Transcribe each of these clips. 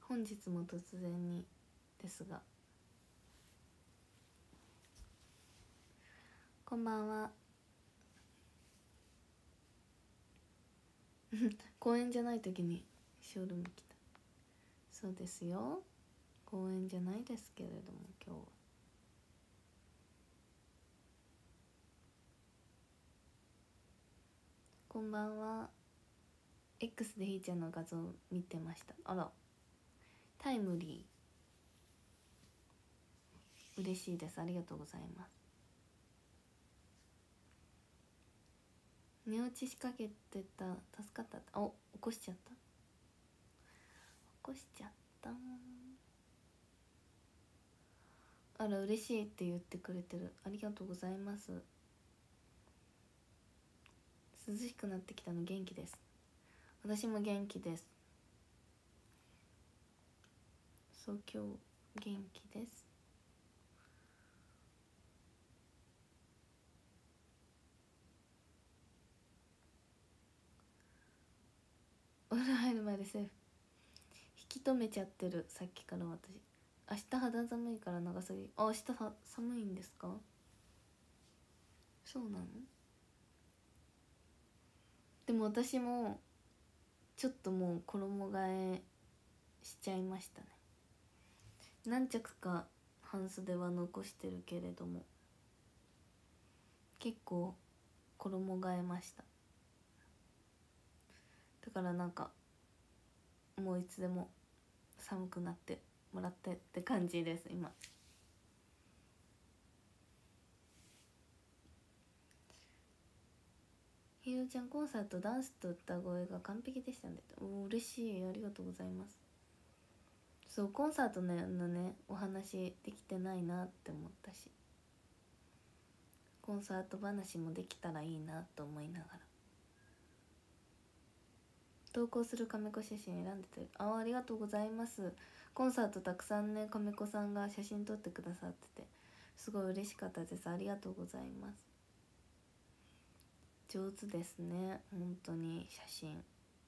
本日も突然にですが、こんばんは。公園じゃない時にショールーム来た。そうですよ、公園じゃないですけれども、今日はこんばんは。 X でひーちゃんの画像見てました。あら、タイムリー、嬉しいです。ありがとうございます。寝落ちしかけてた、助かった。お、起こしちゃった、起こしちゃった。あら、嬉しいって言ってくれてる。ありがとうございます。涼しくなってきたの元気です。私も元気です。そう、今日元気です。お風呂入る前でセーフ。引き止めちゃってる、さっきから私。明日肌寒いから長袖。あ、明日寒いんですか？そうなの？でも私もちょっともう衣替えしちゃいましたね。何着か半袖は残してるけれども、結構衣替えました。だからなんかもういつでも寒くなってもらってって感じです今。ひろちゃん、コンサートダンスと歌声が完璧でしたね。お、嬉しい、ありがとうございます。そう、コンサートのねお話できてないなって思ったし、コンサート話もできたらいいなと思いながら。投稿する亀子写真選んでて、ありがとうございます。コンサートたくさんね、亀子さんが写真撮ってくださってて、すごい嬉しかったです。ありがとうございます。上手ですね、本当に写真。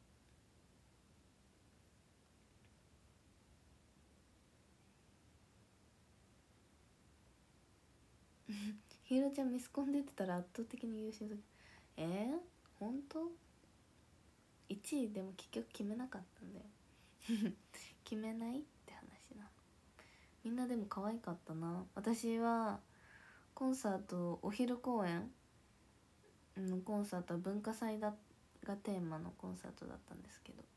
ひろちゃんミスコン出てたら圧倒的に優秀だ。本当？1位でも結局決めなかったんだよ。決めないって話な。みんなでも可愛かったな。私はコンサート、お昼公演のコンサートは文化祭がテーマのコンサートだったんですけど、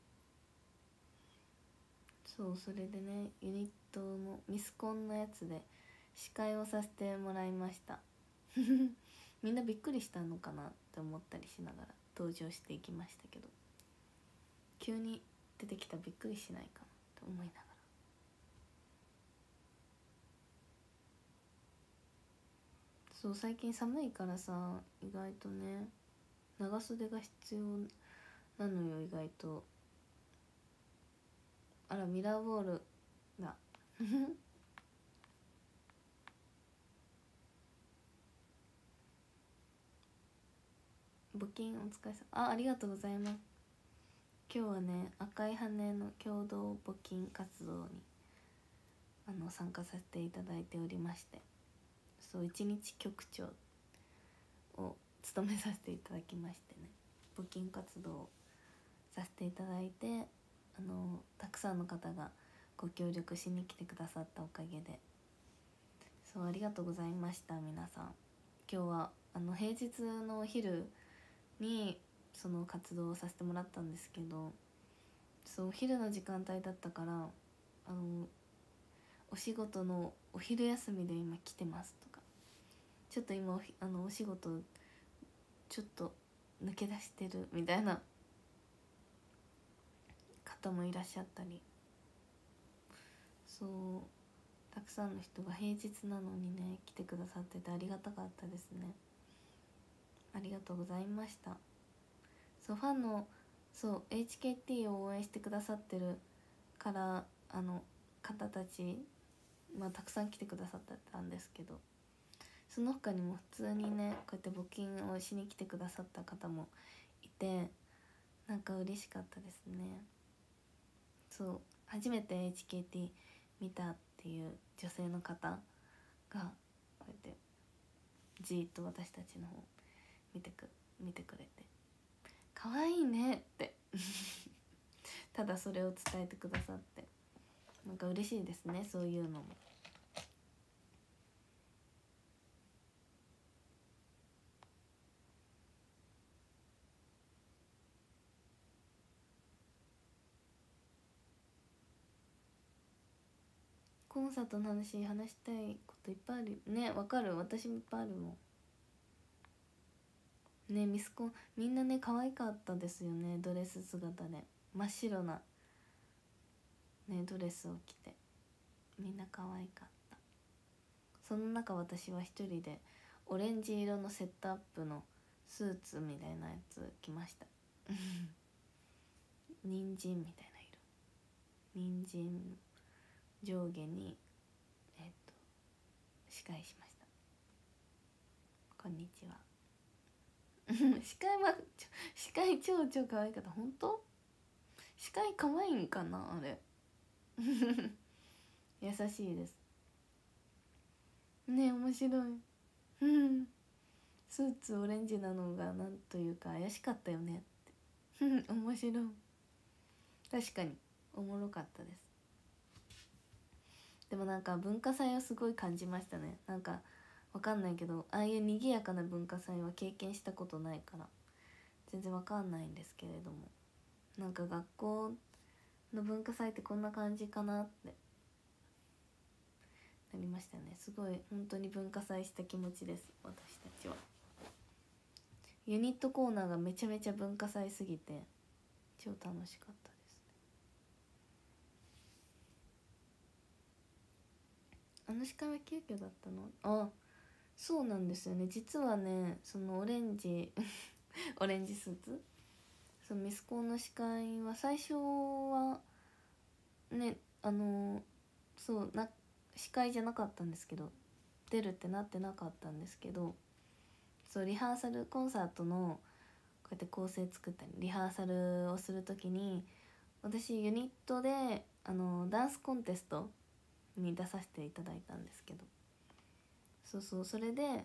そう、それでね、ユニットのミスコンのやつで司会をさせてもらいました。みんなびっくりしたのかなって思ったりしながら登場していきましたけど、急に出てきたらびっくりしないかなと思いながら。そう、最近寒いからさ、意外とね長袖が必要なのよ、意外と。あら、ミラーボールだ。募金お疲れ様。ありがとうございます。今日はね、赤い羽の共同募金活動に参加させていただいておりまして、そう、一日局長を務めさせていただきましてね、募金活動をさせていただいて、たくさんの方がご協力しに来てくださったおかげで、そう、ありがとうございました。皆さん、今日は平日のお昼にその活動をさせてもらったんですけど、そう、お昼の時間帯だったから、お仕事のお昼休みで今来てますとか、ちょっと今お仕事ちょっと抜け出してるみたいな方もいらっしゃったり、そう、たくさんの人が平日なのにね来てくださっててありがたかったですね。ありがとうございました。そう、ファンの、そう、 HKT を応援してくださってるから方たち、たくさん来てくださったんですけど、その他にも普通にねこうやって募金をしに来てくださった方もいて、なんか嬉しかったですね。そう、 初めて HKT 見たっていう女性の方がこうやってじーっと私たちの方見てくれて可愛いねってただそれを伝えてくださって、なんか嬉しいですね、そういうのも。コンサートの話したいこといっぱいあるね。わかる、私もいっぱいあるもんね。ミスコンみんなね可愛かったですよね。ドレス姿で真っ白なねドレスを着てみんな可愛かった。その中私は一人でオレンジ色のセットアップのスーツみたいなやつ着ました人参みたいな色、人参上下に司会しました。こんにちは司会超可愛かった。本当司会可愛いんかなあれ優しいですね。面白いスーツオレンジなのがなんというか怪しかったよねって面白い。確かにおもろかったです。でもなんか文化祭をすごい感じましたね。なんかわかんないけど、ああいう賑やかな文化祭は経験したことないから全然わかんないんですけれども、なんか学校の文化祭ってこんな感じかなってなりましたね。すごい本当に文化祭した気持ちです、私たちは。ユニットコーナーがめちゃめちゃ文化祭すぎて超楽しかったですね。あの司会は急遽だったの？あ、そうなんですよね。実はね、そのオレンジオレンジスーツ、そのミスコンの司会は最初はね、そうな司会じゃなかったんですけど、出るってなってなかったんですけど、そうリハーサルコンサートのこうやって構成作ったりリハーサルをする時に、私ユニットでダンスコンテストに出させていただいたんですけど、それでこ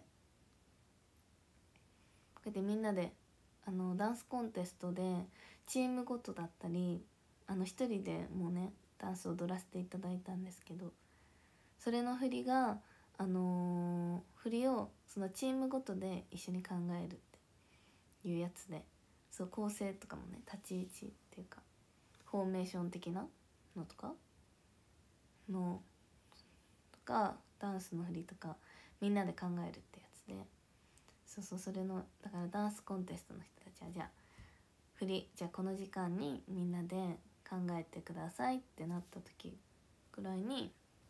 うやってみんなでダンスコンテストでチームごとだったり一人でもねダンスを踊らせていただいたんですけど、それの振りが振りをそのチームごとで一緒に考えるっていうやつで、そう構成とかもね、立ち位置っていうかフォーメーション的なのとかダンスの振りとかみんなで考えるってやつで、それのだからダンスコンテストの人たちはじゃあ振りじゃあこの時間にみんなで考えてくださいってなった時ぐらいに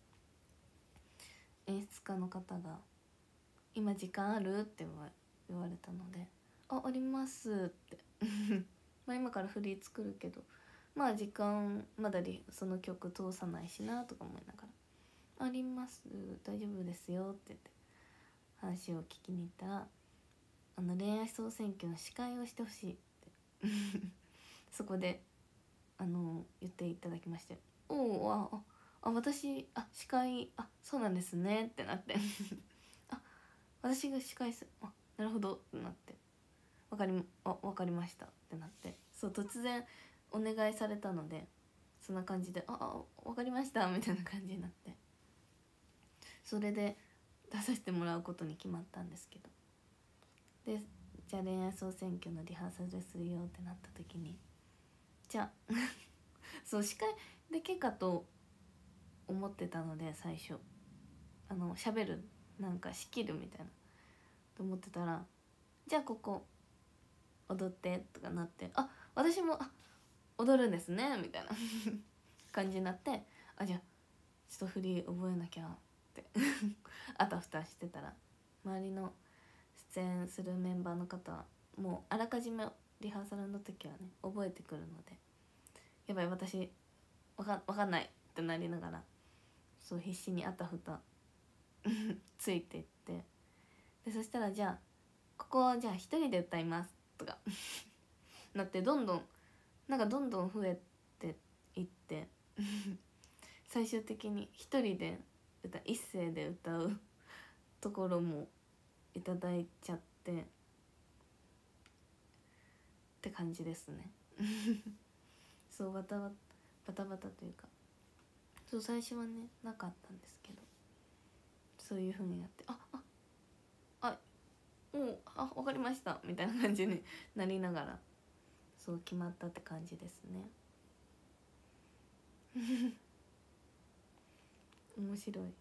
演出家の方が「今時間ある?」って言われたので「あります」ってまあ今から振り作るけどまあ時間まだその曲通さないしなとか思いながら「あります大丈夫ですよ」って言って話を聞きに行ったら恋愛総選挙の司会をしてほしいってそこで言っていただきまして、おお私司会そうなんですねってなって私が司会するなるほどってなってわかりましたってなって、そう突然お願いされたのでそんな感じでわかりましたみたいな感じになって、それで出させてもらうことに決まったんですけど、でじゃあ恋愛総選挙のリハーサルするよってなった時にじゃあそう司会だけかと思ってたので最初喋るなんか仕切るみたいなと思ってたら、じゃあここ踊ってとかなって、私も踊るんですねみたいな感じになって、じゃあちょっと振り覚えなきゃってあたふたしてたら、周りの出演するメンバーの方はもうあらかじめリハーサルの時はね覚えてくるので、やばい私わかんないってなりながらそう必死にあたふたついていって、でそしたらじゃあここじゃあ一人で歌いますとかなってどんどん増えていって、 最終的に一人で一声で歌うところもいただいちゃってって感じですね。そうバタバタというか、そう最初はねなかったんですけど、そういう風になって、もう分かりましたみたいな感じになりながら、そう決まったって感じですね。面白い。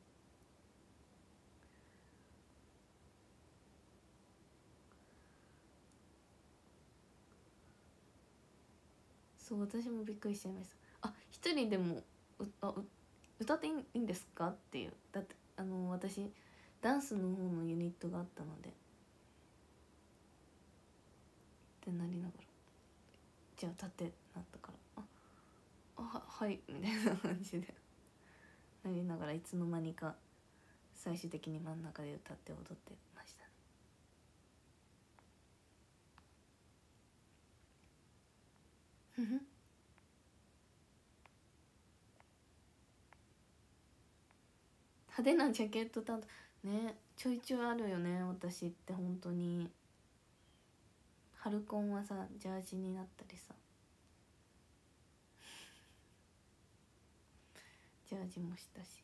そう私もびっくりしちゃいました。一人でも歌っていいんですかっていう。だって私ダンスの方のユニットがあったのでってなりながら、じゃあ歌ってなったからはいみたいな感じでなりながら、いつの間にか最終的に真ん中で歌って踊ってましたね。派手なジャケット担当ね、ちょいちょいあるよね私って本当に。春コンはさジャージになったりさ、ジャージもしたし、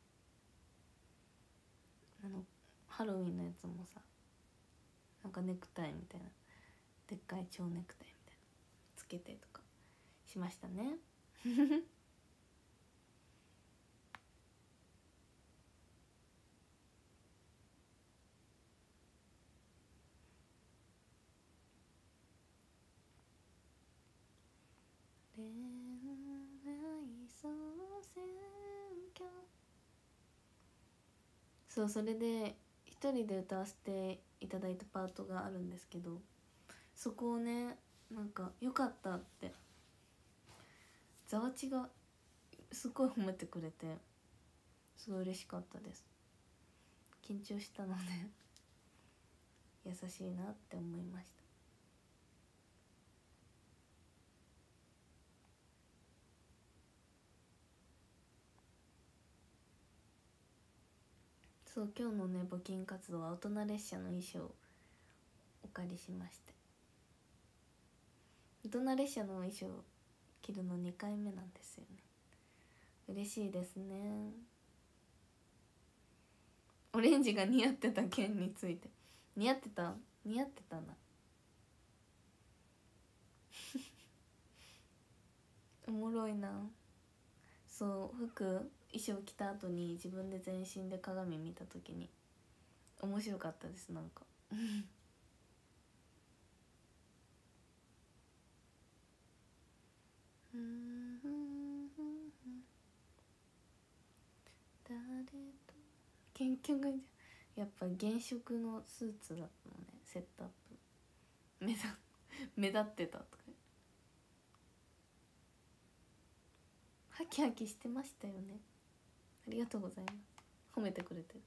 ハロウィンのやつもさ、なんかネクタイみたいな、でっかい蝶ネクタイみたいなつけてとかしましたね。恋愛総選挙、そうそれで一人で歌わせていただいたパートがあるんですけど、そこをねなんか良かったってざわちがすごい褒めてくれて、すごい嬉しかったです。緊張したので優しいなって思いました。そう今日のね募金活動は大人列車の衣装をお借りしまして、大人列車の衣装を着るの2回目なんですよね。嬉しいですね。オレンジが似合ってた件について、似合ってたな。おもろいな。そう衣装着た後に自分で全身で鏡見た時に面白かったです。なんか誰と結局やっぱ原色のスーツだったのね、セットアップ目立ってたとか、ハキハキしてましたよね。ありがとうございます、褒めてくれてる。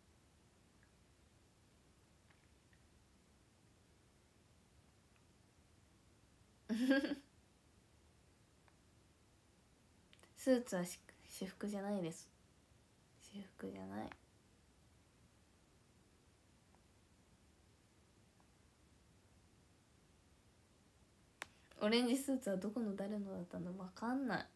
スーツは私服じゃないです。私服じゃない。オレンジスーツはどこの誰のだったの分かんない。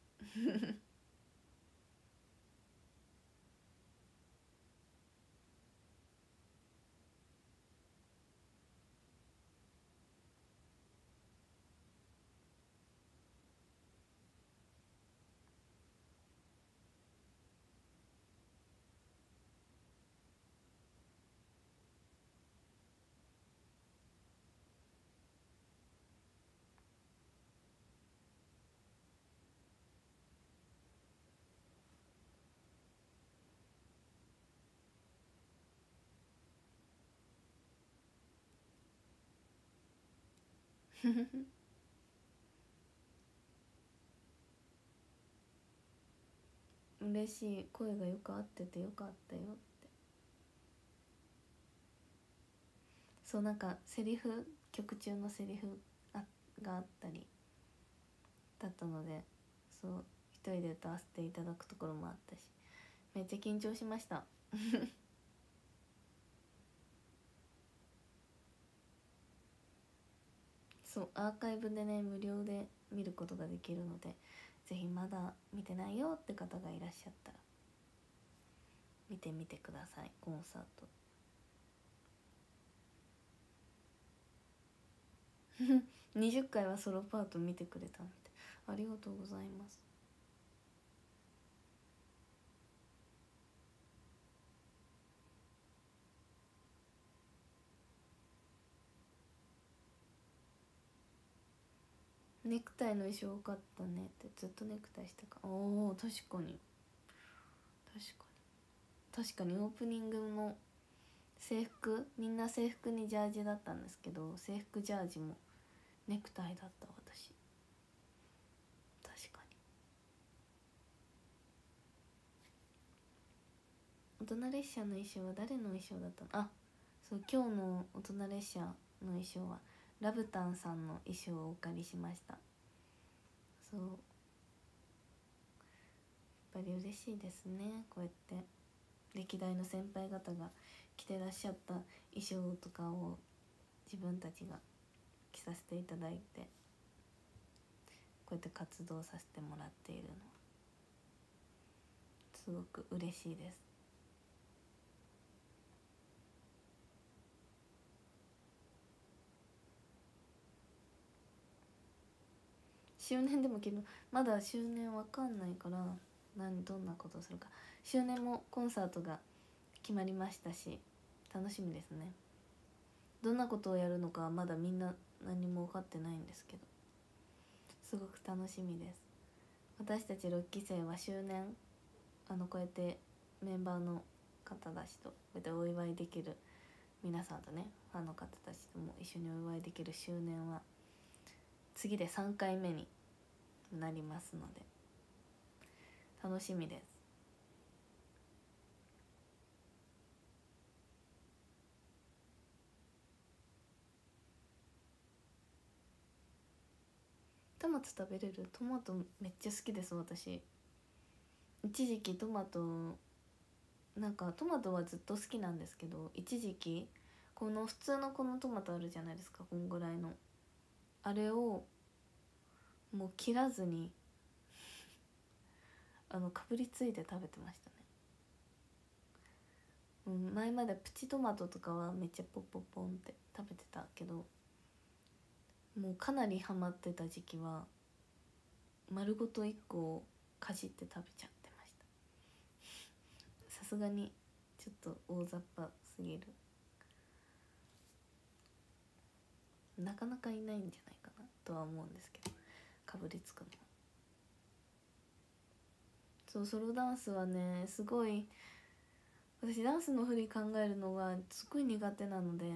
嬉しい、声がよく合っててよかったよって。そうなんか曲中のセリフがあったりだったので、そう一人で歌わせていただくところもあったし、めっちゃ緊張しましたそうアーカイブでね無料で見ることができるので、ぜひまだ見てないよって方がいらっしゃったら見てみてください。コンサート20回はソロパート見てくれたみたい。ありがとうございます。ネクタイの衣装多かったねって。ずっとネクタイしてか。おお、確かに確かにオープニングの制服、みんな制服にジャージだったんですけど、制服ジャージもネクタイだった私。確かに。大人列車の衣装は誰の衣装だったの？あ、そう、今日の大人列車の衣装はラブタンさんの衣装をお借りしました。そう、やっぱり嬉しいですね。こうやって歴代の先輩方が着てらっしゃった衣装とかを自分たちが着させていただいて、こうやって活動させてもらっているのはすごく嬉しいです。周年でもけどまだ周年わかんないから、どんなことをするか。周年もコンサートが決まりましたし、楽しみですね。どんなことをやるのかはまだみんな何も分かってないんですけど、すごく楽しみです。私たち6期生は周年、こうやってメンバーの方たちとこうやってお祝いできる、皆さんとねファンの方たちとも一緒にお祝いできる周年は次で3回目になりますので楽しみです。トマト食べれる？トマトめっちゃ好きです私。一時期トマト、なんかトマトはずっと好きなんですけど、一時期この普通のこのトマトあるじゃないですか、こんぐらいの、あれをもう切らずにかぶりついて食べてましたね。前までプチトマトとかはめっちゃポッポッポンって食べてたけど、もうかなりハマってた時期は丸ごと1個をかじって食べちゃってました。さすがにちょっと大雑把すぎる。なかなかいないんじゃないかなとは思うんですけど、かぶりつくのは。そう、ソロダンスはねすごい、私ダンスの振り考えるのがすごい苦手なので、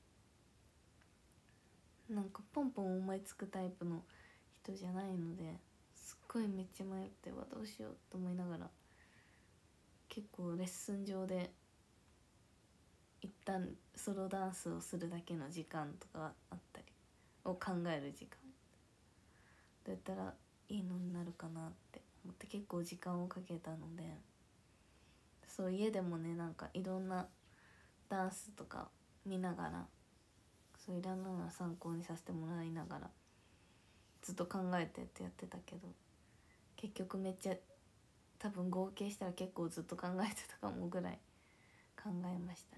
なんかポンポン思いつくタイプの人じゃないので、すっごいめっちゃ迷ってはどうしようと思いながら、結構レッスン上で一旦ソロダンスをするだけの時間とかあったりを考える時間、どうやったらいいのになるかなって思って結構時間をかけたので、そう家でもねなんかいろんなダンスとか見ながら、そういろんなの参考にさせてもらいながらずっと考えてってやってたけど、結局めっちゃ多分合計したら結構ずっと考えてたかもぐらい考えましたね。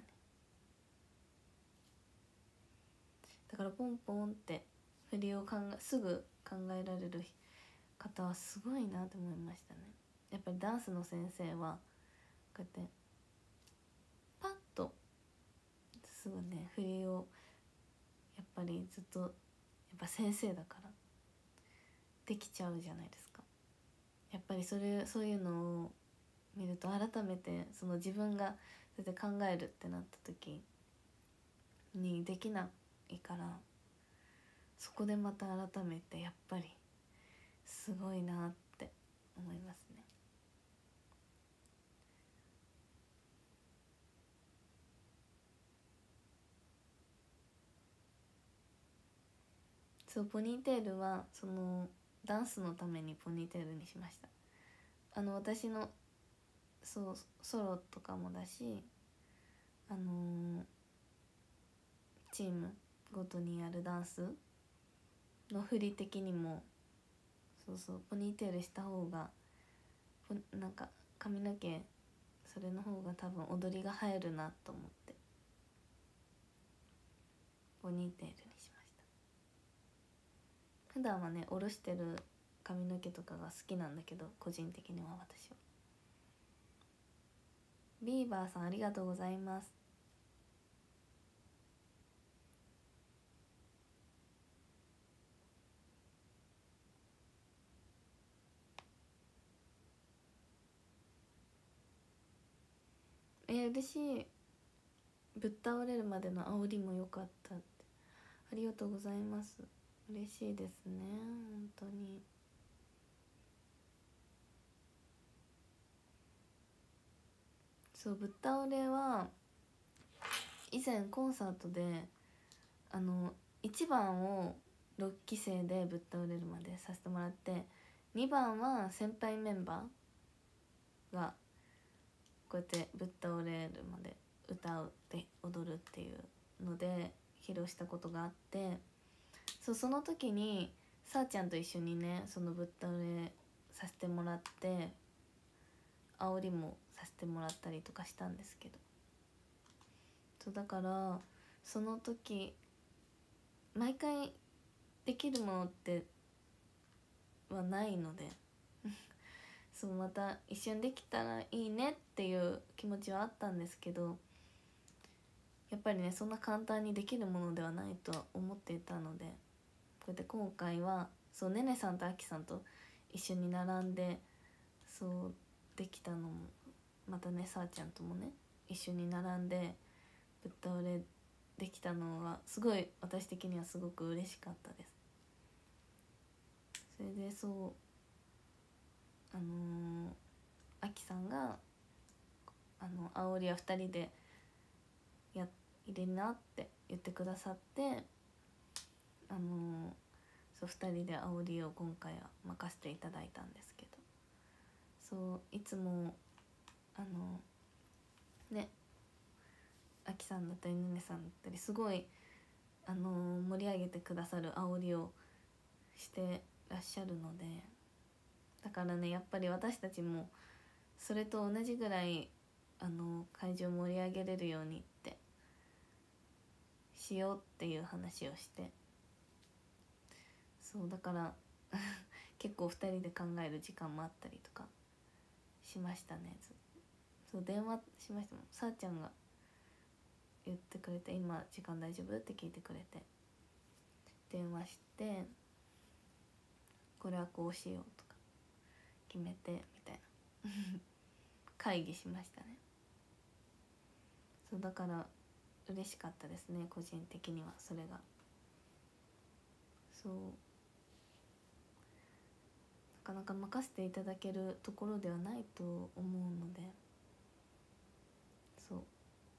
だからポンポンって振りをすぐ考えられる方はすごいなと思いましたね。やっぱりダンスの先生はこうやってパッとすぐね振りを、やっぱりずっとやっぱ先生だからできちゃうじゃないですか。やっぱりそういうのを見ると改めてその自分がそうやって考えるってなった時にできないから、そこでまた改めてやっぱりすごいなって思いますね。そう、ポニーテールはそのダンスのためにポニーテールにしました。 私のそうソロとかもだし、チームごとにやるダンスの振り的にも、そうそう、ポニーテールした方がなんか髪の毛、それの方が多分踊りが映えるなと思ってポニーテールにしました。普段はね下ろしてる髪の毛とかが好きなんだけど、個人的には私は。ビーバーさんありがとうございます。嬉しい。ぶっ倒れるまでの煽りも良かったって、ありがとうございます。嬉しいですね、本当に。そう、ぶっ倒れは以前コンサートで1番を6期生でぶっ倒れるまでさせてもらって、2番は先輩メンバーがこうやってぶっ倒れるまで歌うって踊るっていうので披露したことがあって、その時にさーちゃんと一緒にねそのぶっ倒れさせてもらって煽りもさせてもらったりとかしたんですけど、そうだからその時毎回できるものってはないのでそう、また一緒にできたらいいねっていう気持ちはあったんですけど、やっぱりねそんな簡単にできるものではないとは思っていたので、こうやって今回はそうねねさんとあきさんと一緒に並んでそうできたのも、またねさーちゃんともね一緒に並んでぶっ倒れできたのはすごい私的にはすごく嬉しかったです。それでそうあきさんが煽りは2人で入れなって言ってくださって、そう2人で煽りを今回は任せていただいたんですけど、そういつもねあきさんだったりねねさんだったりすごい盛り上げてくださる煽りをしてらっしゃるので、だからねやっぱり私たちもそれと同じぐらい会場盛り上げれるようにってしようっていう話をして、そうだから結構2人で考える時間もあったりとかしましたね。そう電話しましたもん。さーちゃんが言ってくれて、今時間大丈夫って聞いてくれて電話して、これはこうしようとか決めてみたいな会議しましたね。そうだから嬉しかったですね、個人的にはそれが。そうなかなか任せていただけるところではないと思うので、そうやっ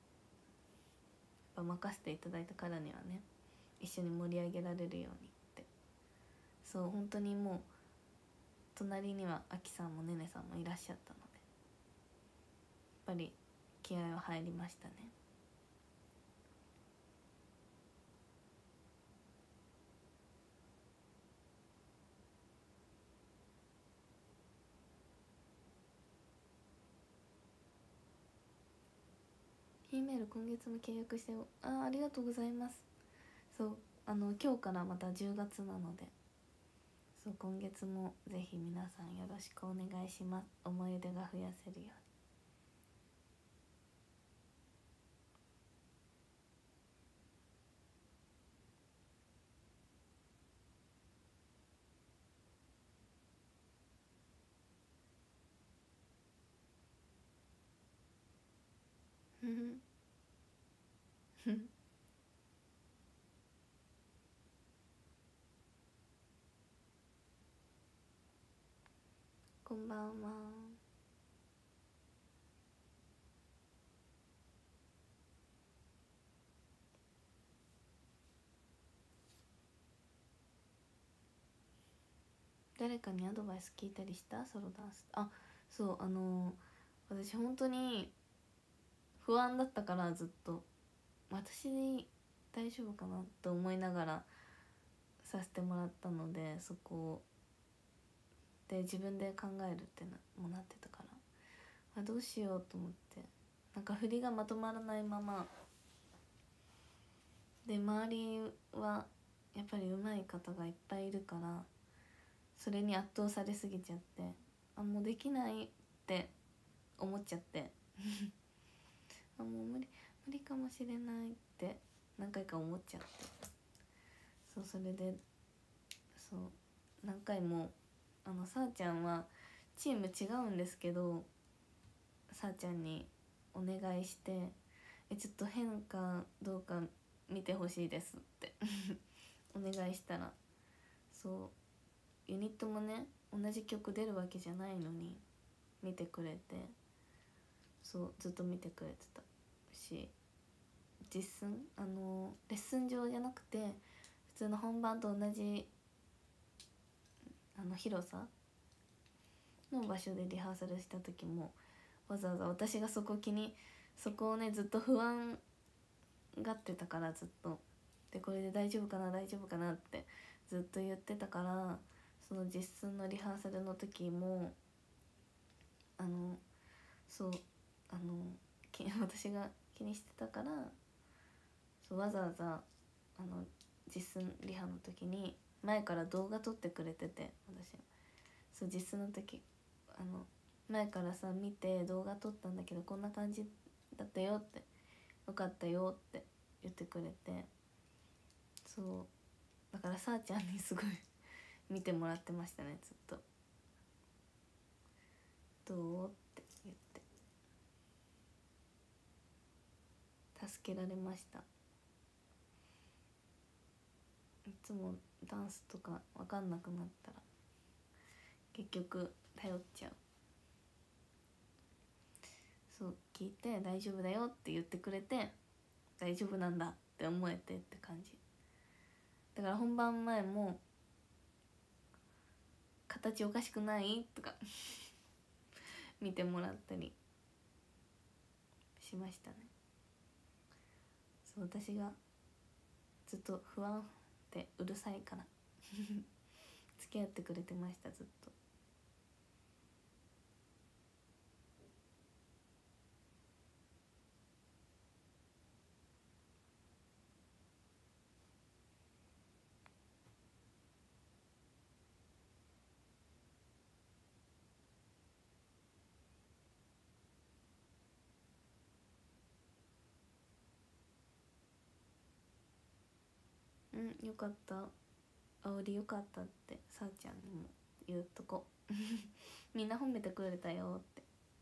ぱ任せていただいたからにはね一緒に盛り上げられるようにって、そう本当にもう隣にはあきさんもねねさんもいらっしゃったので、やっぱり気合は入りましたね。E メール今月も契約してありがとうございます。そう今日からまた10月なので、そう今月もぜひ皆さんよろしくお願いします。思い出が増やせるようにこんばんは。誰かにアドバイス聞いたりした？ソロダンス。 そう私本当に不安だったから、ずっと私大丈夫かなと思いながらさせてもらったので、そこで自分で考えるってもなってたから、どうしようと思って、なんか振りがまとまらないままで、周りはやっぱり上手い方がいっぱいいるから、それに圧倒されすぎちゃって、もうできないって思っちゃってもう無理かもしれないって何回か思っちゃって、それで何回もさーちゃんはチーム違うんですけど、さーちゃんにお願いしてちょっと変かどうか見てほしいですってお願いしたら、ユニットもね同じ曲出るわけじゃないのに見てくれて、ずっと見てくれてたし、レッスン上じゃなくて普通の本番と同じ広さの場所でリハーサルした時も、わざわざ私がそこをねずっと不安がってたから、ずっとでこれで大丈夫かなってずっと言ってたから、その実寸のリハーサルの時も私が気にしてたから、わざわざ実寸リハの時に前から動画撮ってくれてて、実寸の時前からさ見て動画撮ったんだけどこんな感じだったよって、よかったよって言ってくれて、だからさーちゃんにすごい見てもらってましたね、ずっと。どうって言って助けられました。いつもダンスとか分かんなくなったら結局頼っちゃう。聞いて大丈夫だよって言ってくれて、大丈夫なんだって思えてって感じだから、本番前も形おかしくないとか見てもらったりしましたね。私がずっと不安ってうるさいから付き合ってくれてました、ずっと。よかった、煽りよかったってさーちゃんにも言うとこみんな褒めてくれたよって。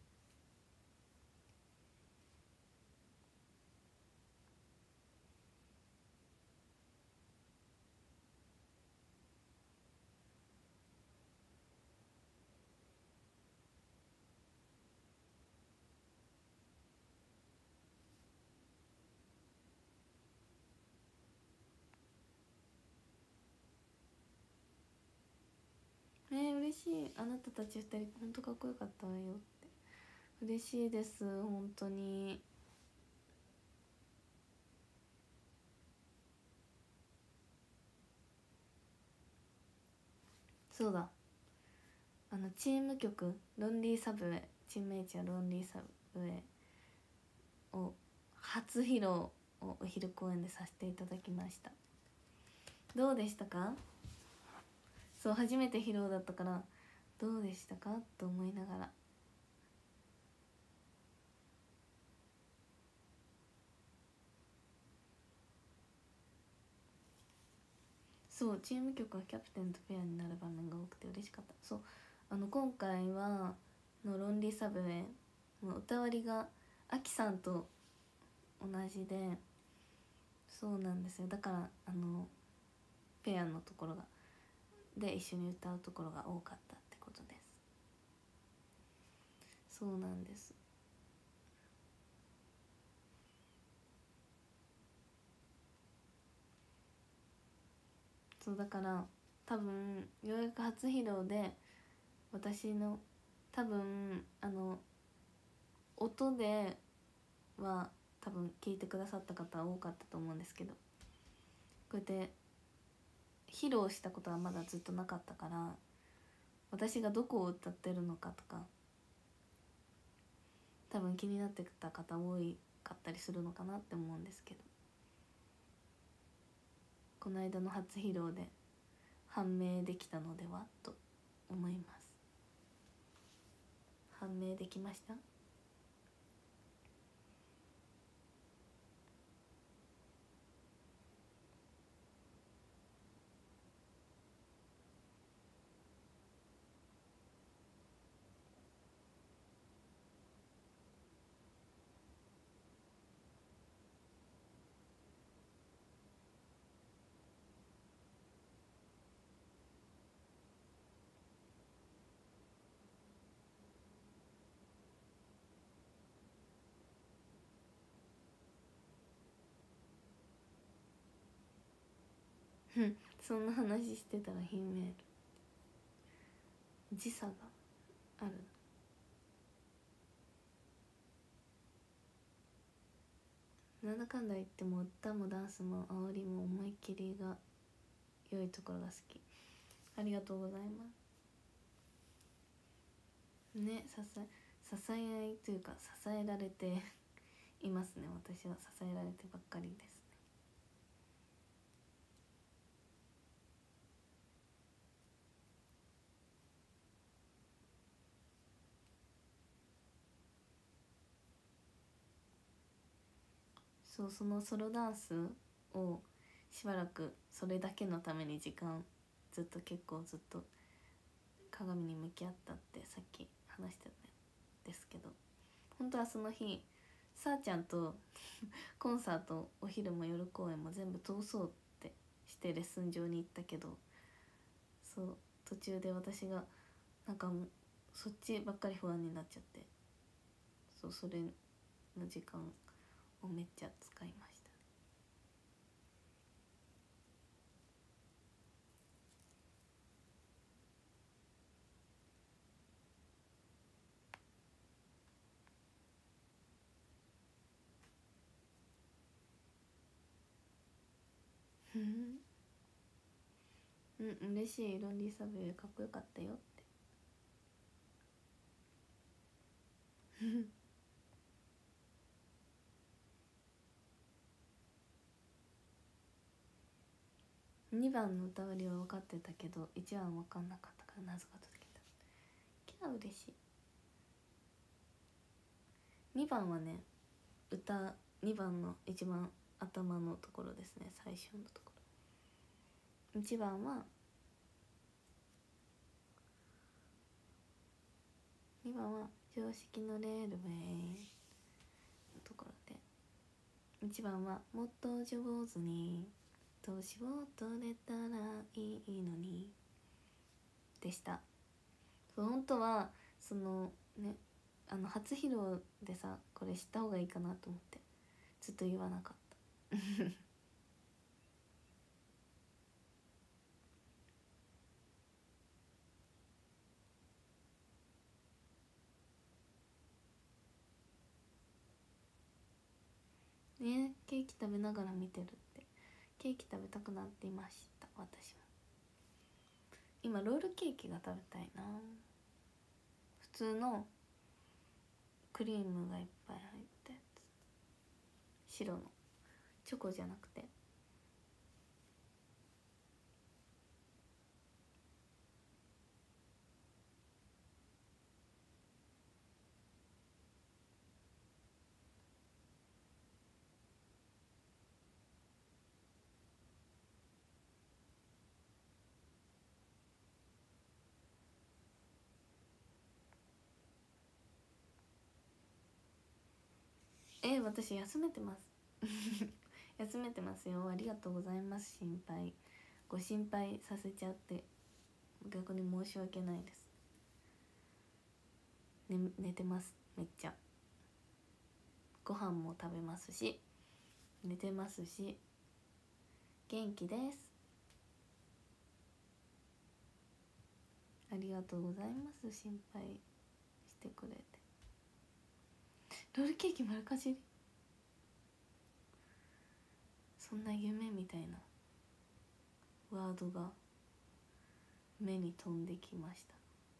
嬉しい。あなたたち2人ほんとかっこよかったわよって。嬉しいです、本当に。そうだ、チーム曲ロンリーサブウェイ、チーム H はロンリーサブウェイを初披露をお昼公演でさせていただきました。どうでしたか？初めて披露だったからどうでしたかと思いながら。チーム曲はキャプテンとペアになる場面が多くて嬉しかった。今回はのロンリーサブウェイの歌割りがアキさんと同じで、そうなんですよ。だからペアのところがで一緒に歌うところが多かったってことです。そうなんです。だから多分ようやく初披露で私の多分音では多分聞いてくださった方は多かったと思うんですけど、こうやって披露したことはまだずっとなかったから、私がどこを歌ってるのかとか多分気になってた方多かったりするのかなって思うんですけど、この間の初披露で判明できたのではと思います。判明できました？そんな話してたら悲鳴る。時差がある。なんだかんだ言っても歌もダンスも煽りも思いっきりが良いところが好き。ありがとうございますね。支え合いというか支えられていますね。私は支えられてばっかりですね。そう、そのソロダンスをしばらくそれだけのためにずっと鏡に向き合ったってさっき話してたんですけど、本当はその日さーちゃんとコンサート、お昼も夜公演も全部通そうってしてレッスン場に行ったけど、そう途中で私がなんかもうそっちばっかり不安になっちゃって、それの時間をめっちゃ使いました。うん、嬉しい。ロンリーサブウェイかっこよかったよって2番の歌わりは分かってたけど1番分かんなかったから謎が届けた。キャー嬉しい。2番はね、2番の一番頭のところですね、最初のところ。1番は2番は常識のレールウェイのところで、1番はもっと上手に年を取れたらいいのにでした。そう本当はそのね、初披露でさ、これ知った方がいいかなと思ってずっと言わなかったね。ケーキ食べながら見てるって。ケーキ食べたくなっていました。私も今ロールケーキが食べたいな。普通のクリームがいっぱい入ったやつ、白のチョコじゃなくて。私休めてます休めてますよ。ありがとうございます。ご心配させちゃって逆に申し訳ないです。寝てます。めっちゃご飯も食べますし寝てますし元気です。ありがとうございます。心配してくれて、ロールケーキ丸かじり、そんな夢みたいなワードが目に飛んできました。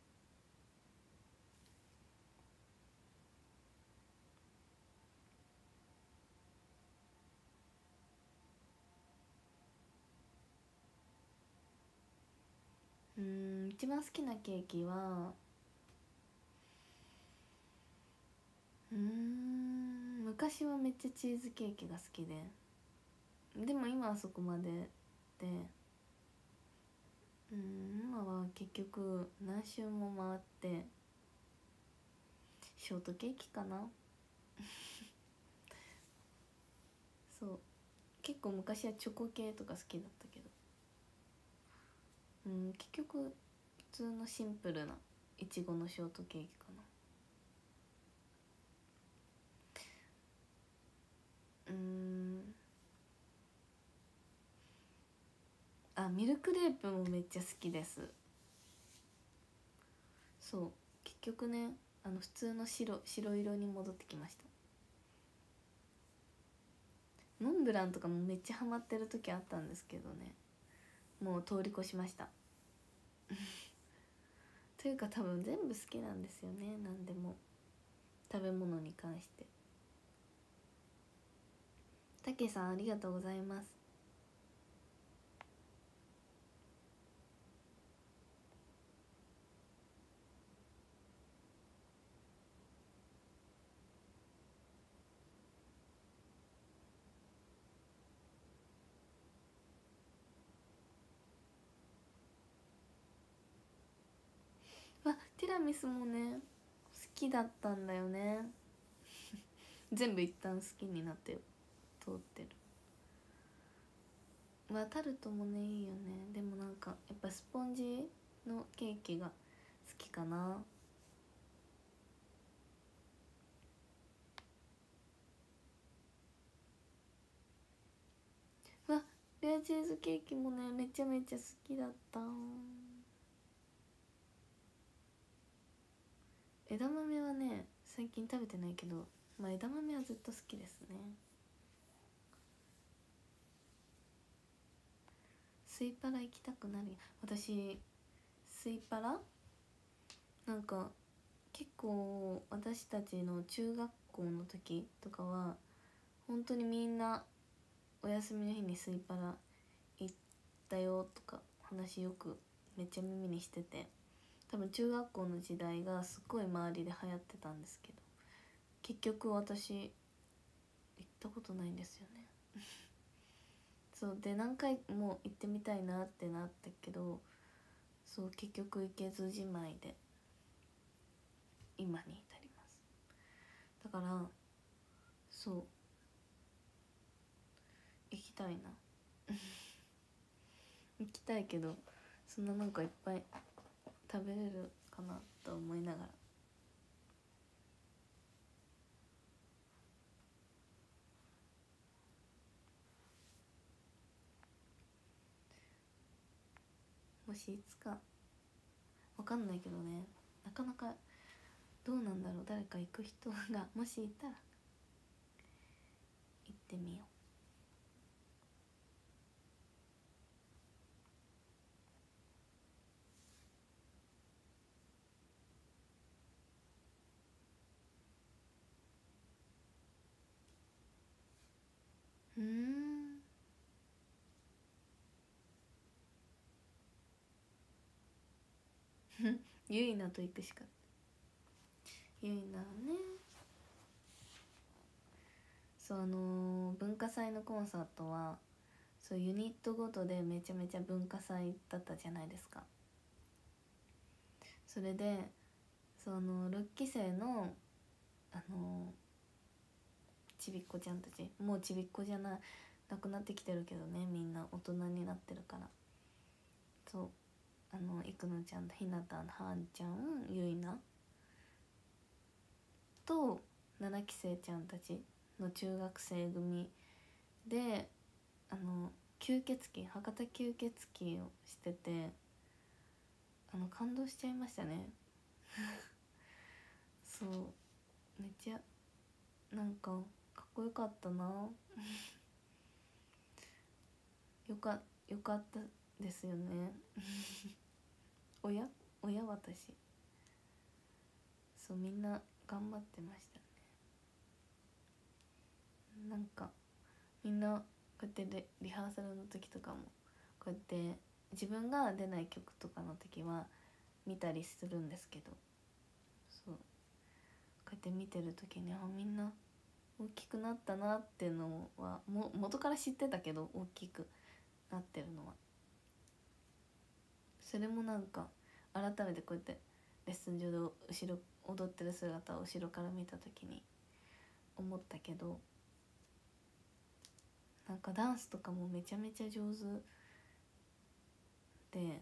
一番好きなケーキは昔はめっちゃチーズケーキが好きで、でも今はそこまでで、今は結局何周も回ってショートケーキかなそう結構昔はチョコ系とか好きだったけど、結局普通のシンプルないちごのショートケーキかな。ミルクレープもめっちゃ好きです。そう結局ね普通の白色に戻ってきました。モンブランとかもめっちゃハマってる時あったんですけどね、もう通り越しましたというか多分全部好きなんですよね、何でも食べ物に関して。たけさんありがとうございます。ティラミスもね好きだったんだよね全部一旦好きになって通ってる。タルトもねいいよね。でもなんかやっぱスポンジのケーキが好きかな。レアチーズケーキもねめちゃめちゃ好きだった。枝豆はね最近食べてないけど、枝豆はずっと好きですね。スイパラ行きたくなる。私スイパラなんか結構私たちの中学校の時とかは本当にみんなお休みの日にスイパラ行ったよとか話よくめっちゃ耳にしてて、多分中学校の時代がすっごい周りで流行ってたんですけど、結局私行ったことないんですよねそうで何回も行ってみたいなってなったけど、そう結局行けずじまいで今に至ります。だからそう行きたいな行きたいけどそんななんかいっぱい食べれるかなと思いながら。もしいつかわかんないけどね、なかなかどうなんだろう、誰か行く人がもしいたら行ってみよう。ゆいなと行くしか。ゆいなね、そう文化祭のコンサートはそうユニットごとでめちゃめちゃ文化祭だったじゃないですか。それで6期生のちびっこちゃんたち、もうちびっこじゃないなくなってきてるけどね、みんな大人になってるから。そういくのちゃんとひなたのはんちゃん、ゆいなと7期生ちゃんたちの中学生組で吸血鬼、博多吸血鬼をしてて感動しちゃいましたねそうめっちゃなんかかっこよかったなよかったですよね私そうみんな頑張ってましたね。なんかみんなこうやってリハーサルの時とかもこうやって自分が出ない曲とかの時は見たりするんですけど、そうこうやって見てる時にみんな大きくなったなっていうのは元から知ってたけど、大きくなってるのはそれもなんか改めてこうやってレッスン上で後ろ踊ってる姿を後ろから見た時に思ったけど、なんかダンスとかもめちゃめちゃ上手で、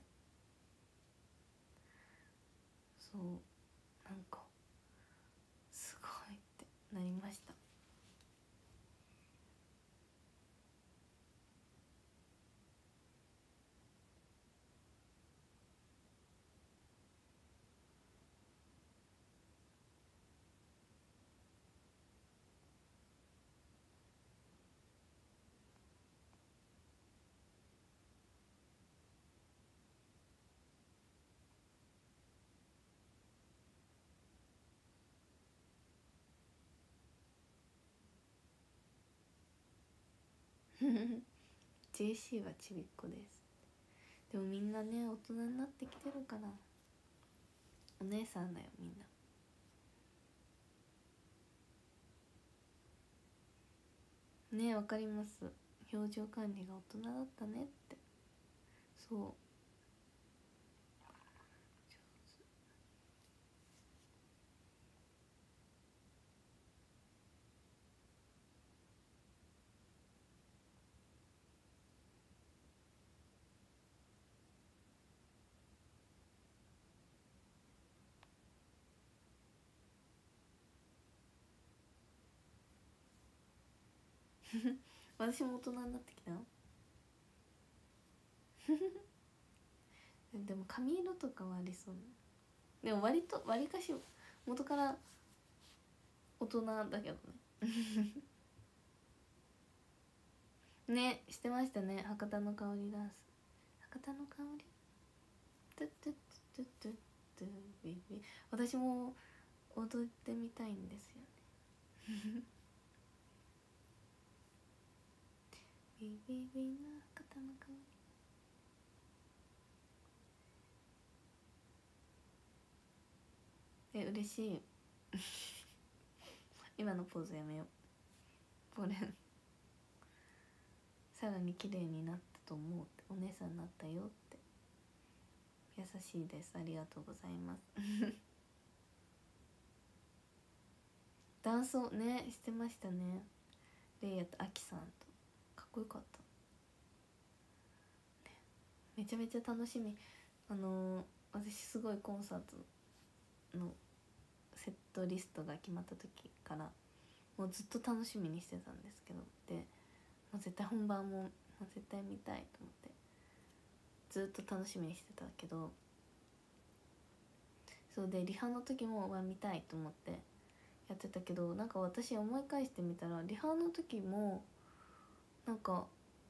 そうなんかすごいってなりました。JC はちびっこです。でもみんなね大人になってきてるから、お姉さんだよみんな。ね、わかります。表情管理が大人だったねって。そう私も大人になってきたよでも髪色とかはありそう。でも割かし元から大人だけどねね、してましたね、博多の香りダンス。博多の香りトゥトゥトゥトゥトゥビビ、私も踊ってみたいんですよねビビビの博多の香り、嬉しい今のポーズやめよう。これさらに綺麗になったと思うって、お姉さんになったよって。優しいです、ありがとうございますダンスをねしてましたね、レイヤとアキさんと。かっこよかった、ね、めちゃめちゃ楽しみ。私すごいコンサートのセットリストが決まった時からもうずっと楽しみにしてたんですけど、でもう絶対本番も絶対見たいと思ってずっと楽しみにしてたけど、そうでリハの時も見たいと思ってやってたけど、なんか私思い返してみたらリハの時もなんか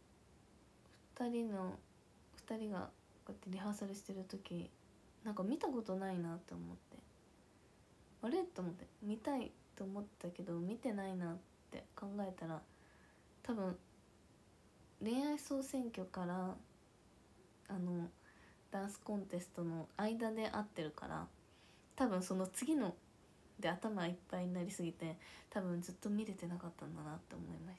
2人がこうやってリハーサルしてる時なんか見たことないなって思って、あれと思って見たいと思ったけど見てないなって考えたら、多分恋愛総選挙からダンスコンテストの間で会ってるから、多分その次ので頭いっぱいになりすぎて多分ずっと見れてなかったんだなって思いました。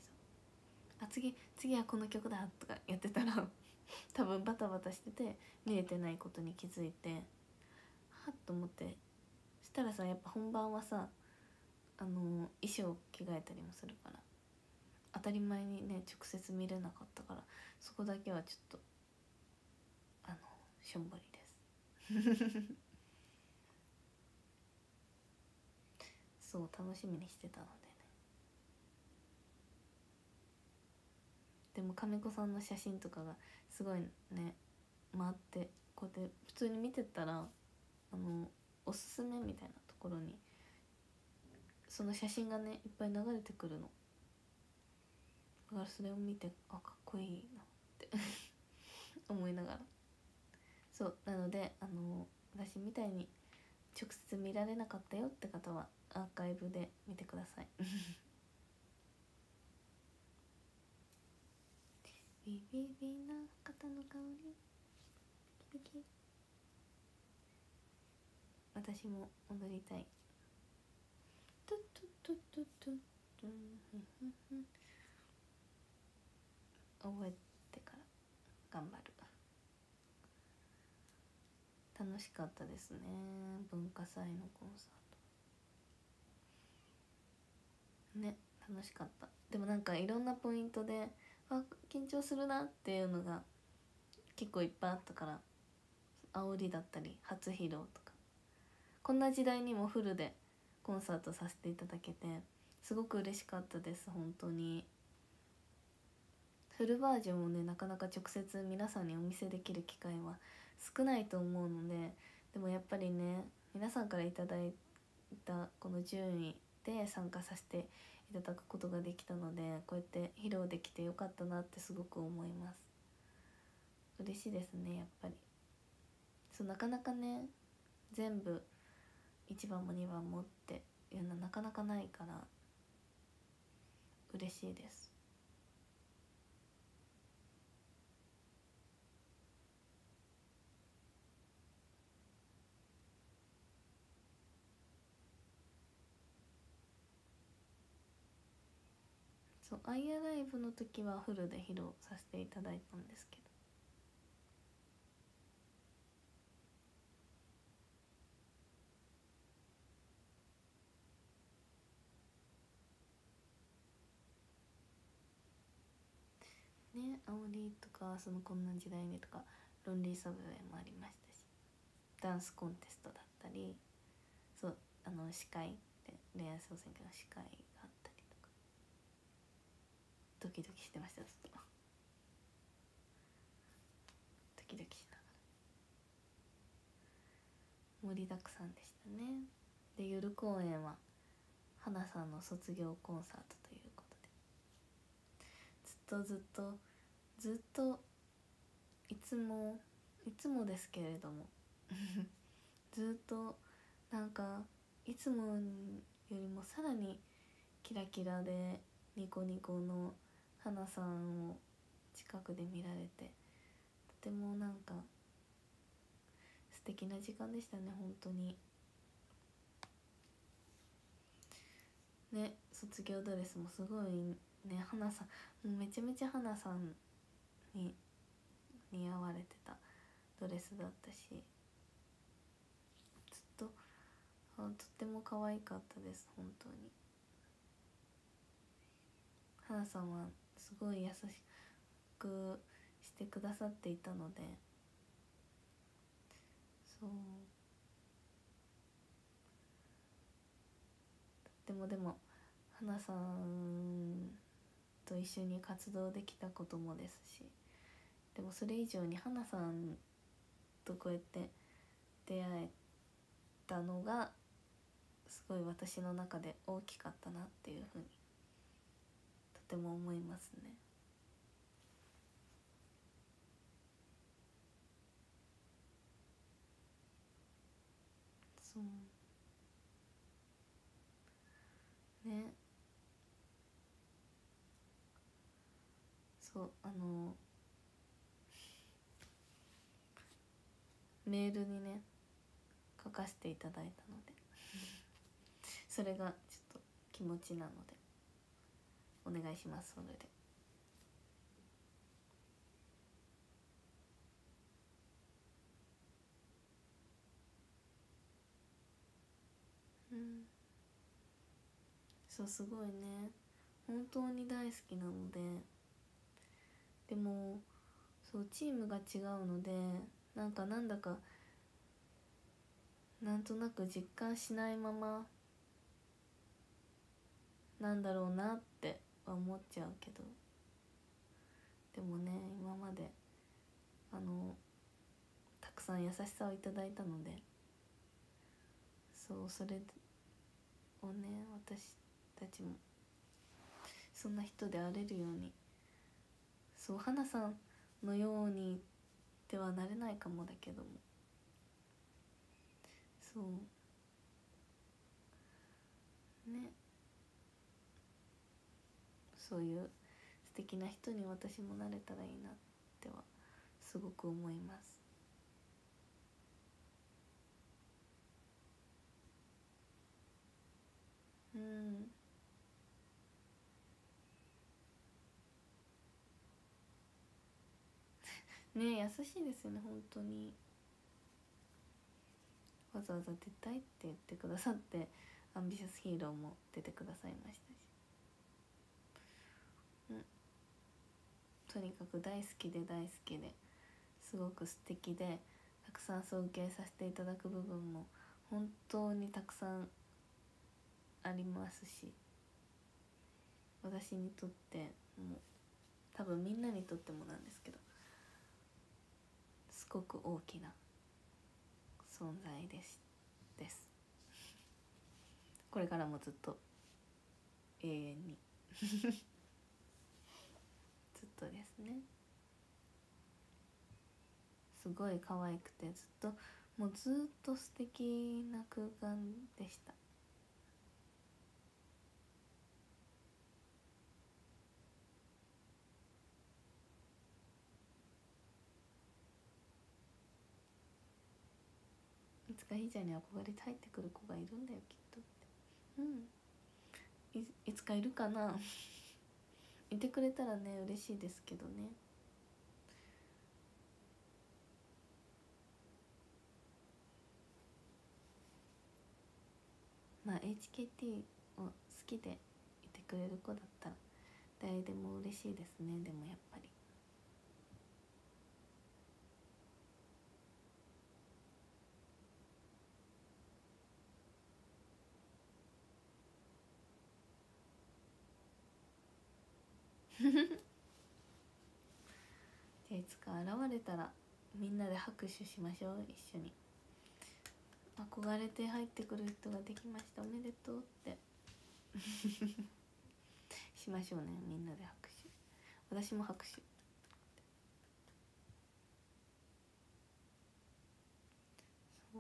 次はこの曲だとかやってたら多分バタバタしてて見れてないことに気づいて、はっと思って、したらさやっぱ本番はさ衣装着替えたりもするから当たり前にね直接見れなかったから、そこだけはちょっとしょんぼりですそう楽しみにしてたのでね。でも亀子さんの写真とかがすごいね回って、こうやって普通に見てたらおすすめみたいなところにその写真がねいっぱい流れてくるの。だからそれを見てかっこいいなって思いながら、そうなので私みたいに直接見られなかったよって方はアーカイブで見てくださいビビビな肩の香りキキキ、私も踊りたい。トゥトゥトゥトゥトゥトゥ覚えてから頑張る。楽しかったですね、文化祭のコンサートね。楽しかった。でもなんかいろんなポイントで緊張するなっていうのが結構いっぱいあったから、煽りだったり初披露とか、こんな時代にもフルでコンサートさせていただけてすごく嬉しかったです。本当にフルバージョンをねなかなか直接皆さんにお見せできる機会は少ないと思うので、でもやっぱりね皆さんからいただいたこの順位で参加させていただくことができたので、こうやって披露できてよかったなってすごく思います。嬉しいですね。やっぱりそうなかなかね全部1番も2番もっていうのはなかなかないから嬉しいです。そうアイアライブの時はフルで披露させていただいたんですけどね。煽りとかそのこんな時代にとかロンリーサブウェイもありましたし、ダンスコンテストだったり、そう司会で恋愛総選挙の司会があったりとか、ドキドキしてました。ちょっとドキドキしながら盛りだくさんでしたね。で夜公演は花さんの卒業コンサートということで、ずっといつもですけれどもずっとなんかいつもよりもさらにキラキラでニコニコの花さんを近くで見られて、とてもなんか素敵な時間でしたね。本当にね、卒業ドレスもすごいね、花さんもうめちゃめちゃ花さんに似合われてたドレスだったし、ずっととっても可愛かったです。本当に花さんはすごい優しくしてくださっていたので、そうでも花さんと一緒に活動できたこともですし、でもそれ以上に花さんとこうやって出会えたのがすごい私の中で大きかったなっていうふうにとても思いますね。そうね。そうメールにね書かせていただいたのでそれがちょっと気持ちなのでお願いします。それでそうすごいね本当に大好きなので、でもそうチームが違うのでなんだかなんとなく実感しないままなんだろうなって思っちゃうけど、でもね今までたくさん優しさをいただいたので、そうそれをね、私たちもそんな人であれるように、そう花さんのようにではなれないかもだけども、そうね、そういう素敵な人に私もなれたらいいなってはすごく思います。うんね、優しいですよね本当に。わざわざ出たいって言ってくださって、アンビシャスヒーローも出てくださいましたし、うん、とにかく大好きで大好きですごく素敵で、たくさん尊敬させていただく部分も本当にたくさんありますし、私にとっても多分みんなにとってもなんですけど、すごく大きな存在です。これからもずっと永遠にずっとですね。すごい可愛くて、ずっともうずっと素敵な空間でした。いつかひーちゃんに憧れて入ってくる子がいるんだよきっとって。うん、いつかいるかないてくれたらね嬉しいですけどね。まあ HKT を好きでいてくれる子だったら誰でも嬉しいですね。でもやっぱりじゃあいつか現れたらみんなで拍手しましょう。一緒に憧れて入ってくる人ができました、おめでとうってしましょうね、みんなで拍手。私も拍手。そう、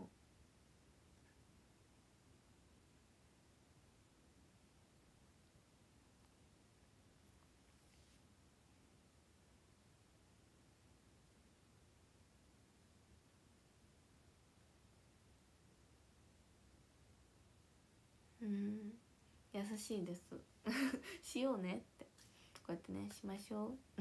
優しいですしようねってこうやってねしましょう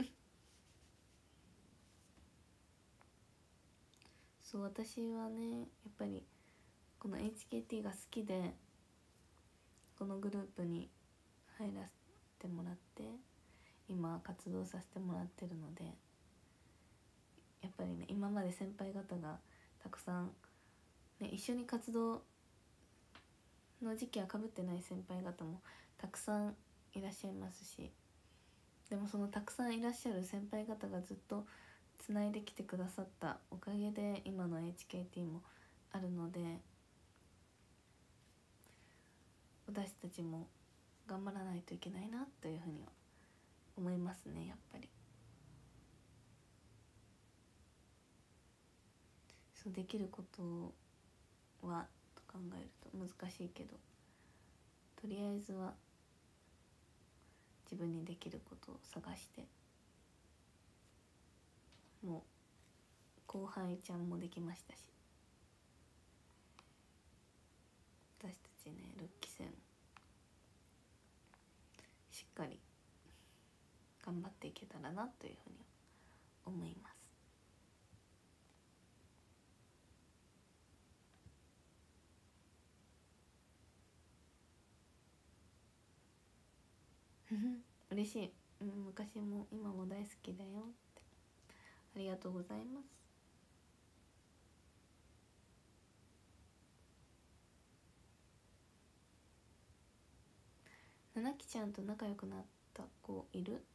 そう、私はねやっぱりこの HKT が好きでこのグループに入らせてもらって今活動させてもらってるので、やっぱりね今まで先輩方がたくさん、ね、一緒に活動の時期はかぶってない先輩方もたくさんいらっしゃいますし、でもそのたくさんいらっしゃる先輩方がずっとつないできてくださったおかげで今の HKT もあるので、私たちも頑張らないといけないなというふうには思いますね。やっぱりそうできることはと考えると難しいけど、とりあえずは自分にできることを探して、もう後輩ちゃんもできましたし、私たちね6期生もしっかり頑張っていけたらなというふうに思います。嬉しい、昔も今も大好きだよって、ありがとうございます。ななきちゃんと仲良くなった子いる？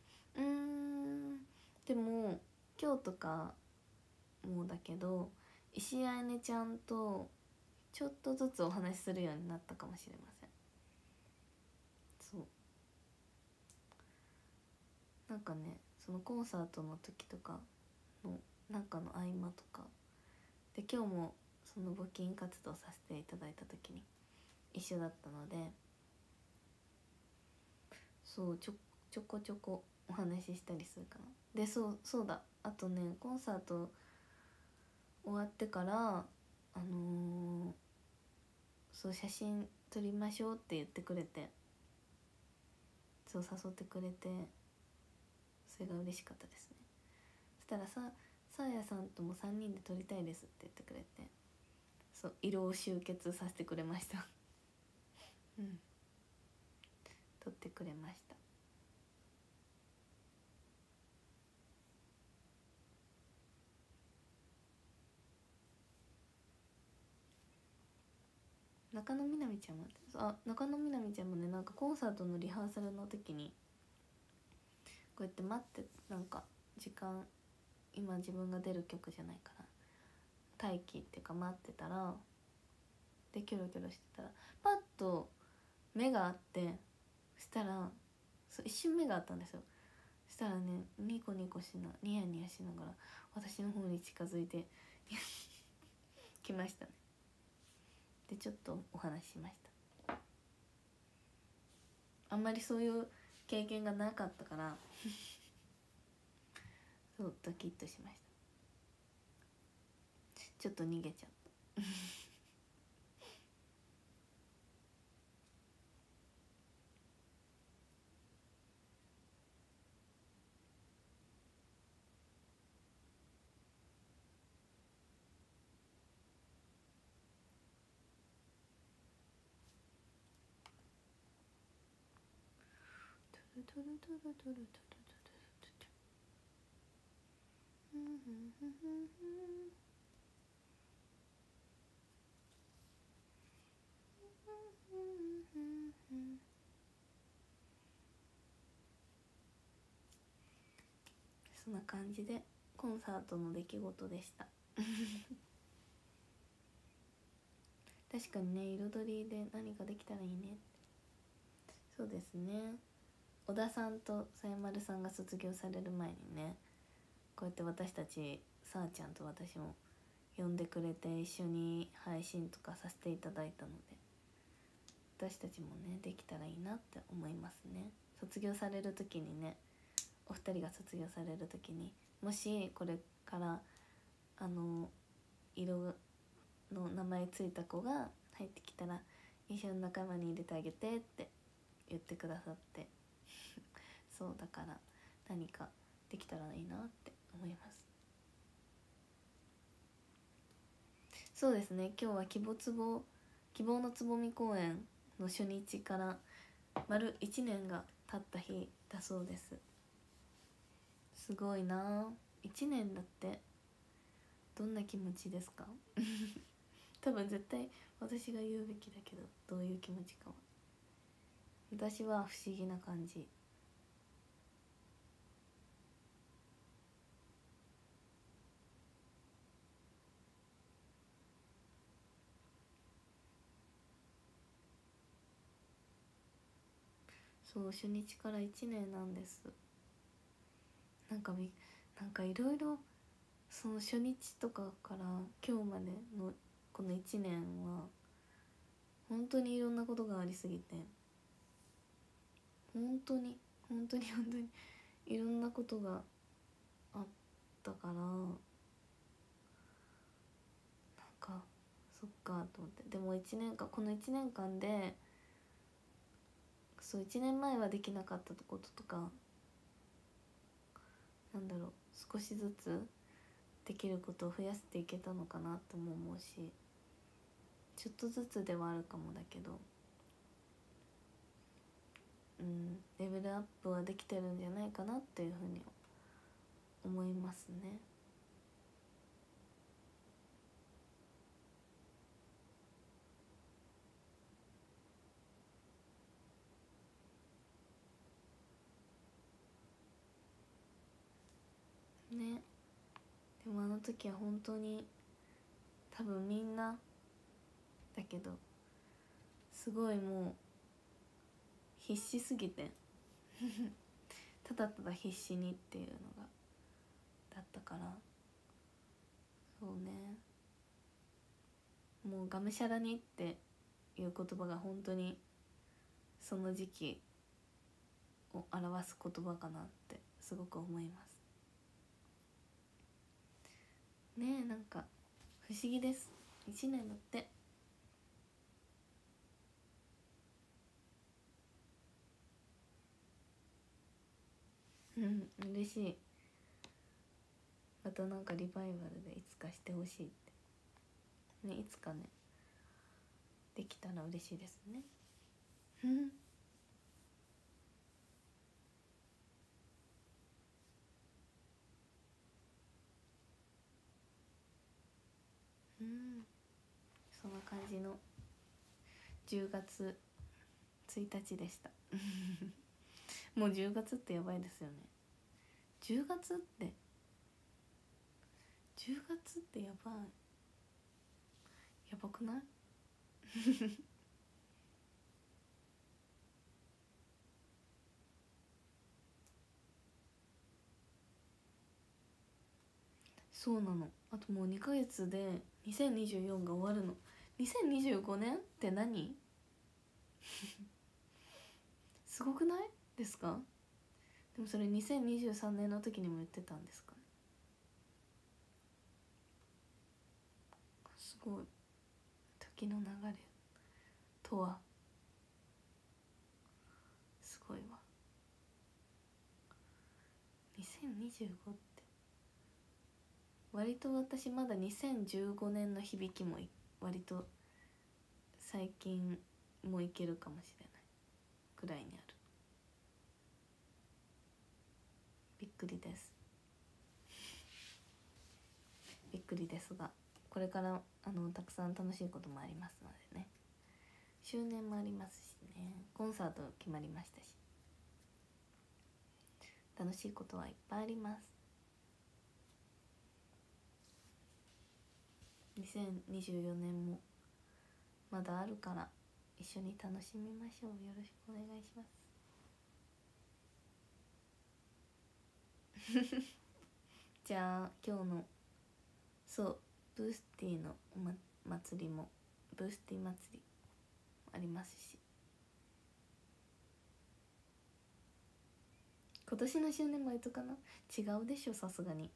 でも今日とかもだけど石あやねちゃんとちょっとずつお話しするようになったかもしれません。そうなんかね、そのコンサートの時とかのなんかの合間とかで、今日もその募金活動させていただいた時に一緒だったので、そうちょこちょこお話ししたりするかな。でそうだ、あとね、コンサート終わってからそう写真撮りましょうって言ってくれて、そう誘ってくれて、それが嬉しかったですね。そしたらさあやさんとも3人で撮りたいですって言ってくれて、そう色を集結させてくれましたうん撮ってくれました。中野みなみちゃんも、中野みなみちゃんもね、なんかコンサートのリハーサルの時にこうやって待って、なんか時間、今自分が出る曲じゃないから待機っていうか待ってたら、でキョロキョロしてたらパッと目があって、そしたら一瞬目があったんですよ。そしたらね、ニコニコニヤニヤしながら私の方に近づいて来ましたね。でちょっとお話ししました。あんまりそういう経験がなかったからそうドキッとしました。ちょっと逃げちゃったトゥルトゥルトゥルトゥルトゥルトゥルトゥルそんな感じでコンサートの出来事でした確かにね、彩りで何かできたらいいね。そうですね、小田さんとさやまるさんが卒業される前にね、こうやって私たちさあちゃんと私も呼んでくれて一緒に配信とかさせていただいたので、私たちもねできたらいいなって思いますね。卒業される時にね、お二人が卒業される時に、もしこれから色の名前ついた子が入ってきたら一緒に仲間に入れてあげてって言ってくださってそうだから何かできたらいいなって思います。そうですね、今日は希望のつぼみ公演の初日から丸1年が経った日だそうです。すごいな、1年だって。どんな気持ちですか多分絶対私が言うべきだけど、どういう気持ちかは。私は不思議な感じ。そう初日から1年なんです。なんかいろいろ、その初日とかから今日までのこの1年は本当にいろんなことがありすぎて、本当にいろんなことがあったから、なんかそっかと思って。でもこの1年間で、そう1年前はできなかったこととか、なんだろう、少しずつできることを増やしていけたのかなとも思うし、ちょっとずつではあるかもだけど、レベルアップはできてるんじゃないかなっていうふうに思いますね。ね、でもあの時は本当に多分みんなだけどすごいもう必死すぎてただただ必死にっていうのがだったから、そうね、もうがむしゃらにっていう言葉が本当にその時期を表す言葉かなってすごく思いますね。え、なんか不思議です。1年だって。うん嬉しい。またなんかリバイバルでいつかしてほしいってね、いつかねできたら嬉しいですね。うんうん、そんな感じの10月1日でしたもう10月ってやばいですよね。10月って10月ってやばい、やばくないそうなの。あともう2ヶ月で2024が終わるの。2025年って何すごくないですか？でもそれ2023年の時にも言ってたんですかね。すごい。時の流れとはすごいわ。2025って割と私まだ2015年の響きも割と最近もいけるかもしれないくらいにある。びっくりです。びっくりですが、これからたくさん楽しいこともありますのでね。周年もありますしね、コンサート決まりましたし、楽しいことはいっぱいあります。2024年もまだあるから一緒に楽しみましょう。よろしくお願いしますじゃあ今日のそうブースティーの祭りもブースティー祭りありますし、今年の周年もいつかな、違うでしょさすがに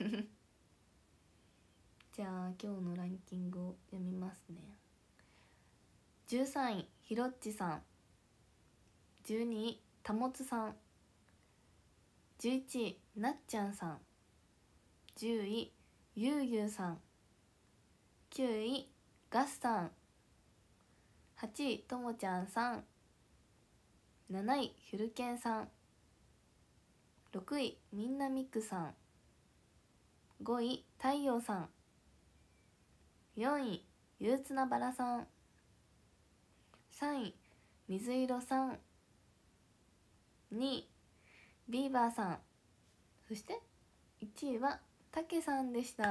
じゃあ今日のランキングを読みますね。13位ひろっちさん、12位たもつさん、11位なっちゃんさん、10位ゆうゆうさん、9位ガスさん、8位ともちゃんさん、7位ひゅるけんさん、6位みんなみくさん、5位太陽さん、4位ゆうつなばらさん、3位水色さん、2位ビーバーさん、そして1位はたけさんでした。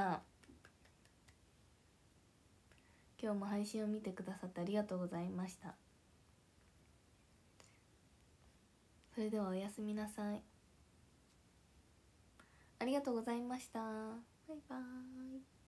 今日も配信を見てくださってありがとうございました。それではおやすみなさい。ありがとうございました。バイバーイ。